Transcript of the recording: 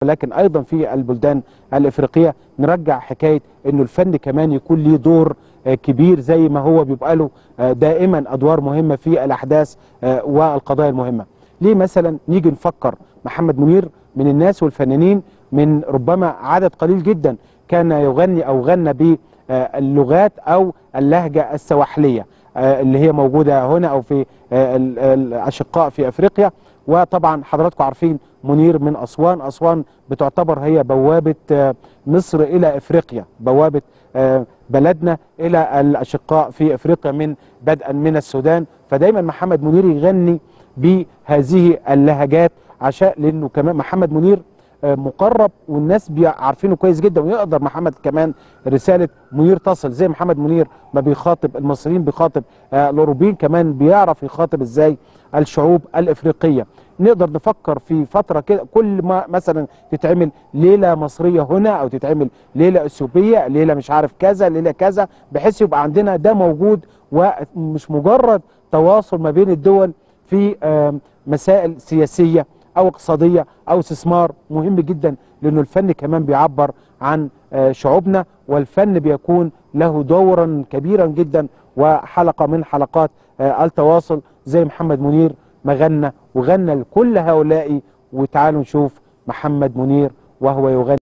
ولكن ايضا في البلدان الافريقيه نرجع حكايه انه الفن كمان يكون ليه دور كبير، زي ما هو بيبقى له دائما ادوار مهمه في الاحداث والقضايا المهمه. ليه مثلا نيجي نفكر محمد منير من الناس والفنانين من ربما عدد قليل جدا كان يغني او غنى باللغات او اللهجه السواحليه اللي هي موجوده هنا او في الاشقاء في افريقيا. وطبعا حضراتكم عارفين منير من اسوان، اسوان بتعتبر هي بوابه مصر الى افريقيا، بوابه بلدنا الى الاشقاء في افريقيا من بدءا من السودان. فدايما محمد منير يغني بهذه اللهجات عشان لانه كمان محمد منير مقرب والناس عارفينه كويس جدا، ويقدر محمد كمان رساله منير تصل زي محمد منير ما بيخاطب المصريين بيخاطب الاوروبيين، كمان بيعرف يخاطب ازاي الشعوب الافريقيه. نقدر نفكر في فتره كده كل ما مثلا تتعمل ليله مصريه هنا او تتعمل ليله اثيوبيه، ليله مش عارف كذا، ليله كذا، بحيث يبقى عندنا ده موجود ومش مجرد تواصل ما بين الدول في مسائل سياسيه او اقتصاديه او استثمار. مهم جدا لانه الفن كمان بيعبر عن شعوبنا، والفن بيكون له دورا كبيرا جدا وحلقه من حلقات التواصل زي محمد منير ما غنى وغنى لكل هؤلاء. وتعالوا نشوف محمد منير وهو يغني.